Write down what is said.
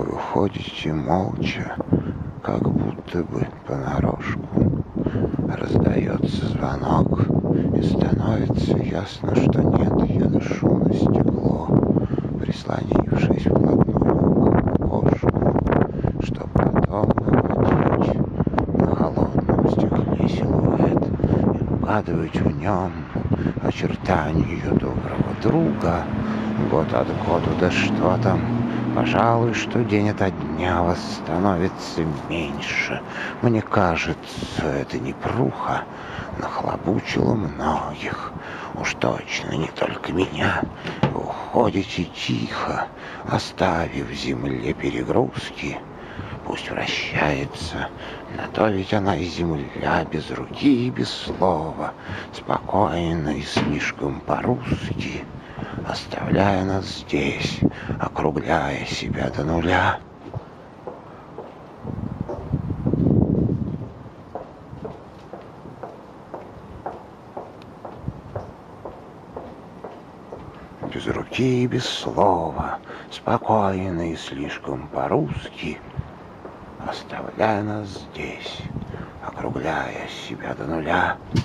Вы уходите молча, как будто бы понарошку. Раздается звонок, и становится ясно, что нет. Я дышу на стекло, прислонившись вплотную к окошку, чтоб потом наводить на холодном стекле силуэт и угадывать в нем очертания ее доброго друга. Год от года, да что там, пожалуй, что день ото дня вас становится меньше. Мне кажется, эта непруха нахлобучила многих. Уж точно не только меня. Вы уходите тихо, оставив земле перегрузки. Пусть вращается, на то ведь она и земля, без руки и без слова, спокойно и слишком по-русски, оставляя нас здесь, округляя себя до нуля. Без руки и без слова, спокойно и слишком по-русски, оставляя нас здесь, округляя себя до нуля.